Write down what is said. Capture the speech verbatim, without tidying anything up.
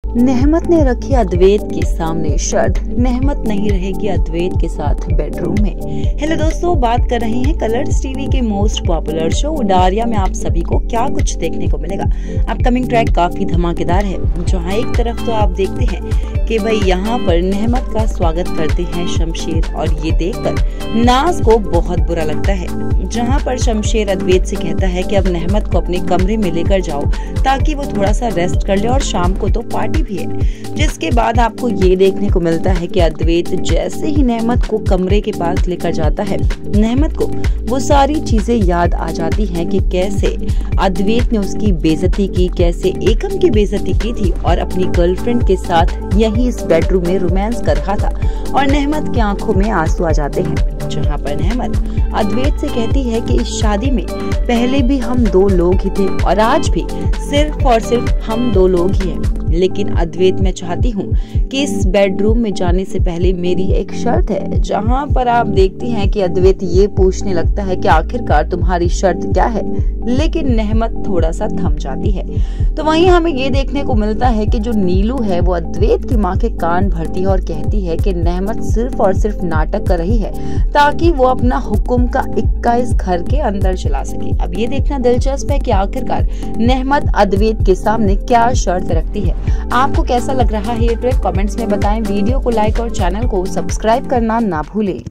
नेहमत ने रखी अद्वैत के सामने शर्त, नेहमत नहीं रहेगी अद्वैत के साथ बेडरूम में। हेलो दोस्तों, बात कर रहे हैं कलर्स टीवी के मोस्ट पॉपुलर शो उडारिया में आप सभी को क्या कुछ देखने को मिलेगा। अपकमिंग ट्रैक काफी धमाकेदार है, जहां एक तरफ तो आप देखते हैं कि भाई यहाँ पर नेहमत का स्वागत करते हैं शमशेर, और ये देखकर नाज को बहुत बुरा लगता है। जहाँ पर शमशेर अद्वैत से कहता है कि अब नेहमत को अपने कमरे में लेकर जाओ ताकि वो थोड़ा सा रेस्ट कर ले, और शाम को तो पार्टी भी है। जिसके बाद आपको ये देखने को मिलता है कि अद्वैत जैसे ही नेहमत को कमरे के पास लेकर जाता है, नेहमत को वो सारी चीजें याद आ जाती हैं कि कैसे अद्वैत ने उसकी बेइज्जती की, कैसे एकम की बेइज्जती की थी और अपनी गर्लफ्रेंड के साथ यही इस बेडरूम में रोमांस कर रहा था, और नेहमत की आंखों में आंसू आ जाते हैं। जहाँ पर नेहमत अद्वैत से कहती है कि इस शादी में पहले भी हम दो लोग ही थे और आज भी सिर्फ और सिर्फ हम दो लोग ही हैं, लेकिन अद्वैत मैं चाहती हूँ कि इस बेडरूम में जाने से पहले मेरी एक शर्त है। जहाँ पर आप देखती हैं कि अद्वैत ये पूछने लगता है कि आखिरकार तुम्हारी शर्त क्या है, लेकिन नेहमत थोड़ा सा थम जाती है। तो वहीं हमें ये देखने को मिलता है कि जो नीलू है वो अद्वैत की माँ के कान भरती है और कहती है कि नेहमत सिर्फ और सिर्फ नाटक कर रही है ताकि वो अपना हुक्म का इक्का इस घर के अंदर चला सके। अब ये देखना दिलचस्प है कि आखिरकार नेहमत अद्वैत के सामने क्या शर्त रखती है। आपको कैसा लग रहा है ये ट्रैक, कमेंट्स में बताएं। वीडियो को लाइक और चैनल को सब्सक्राइब करना ना भूलें।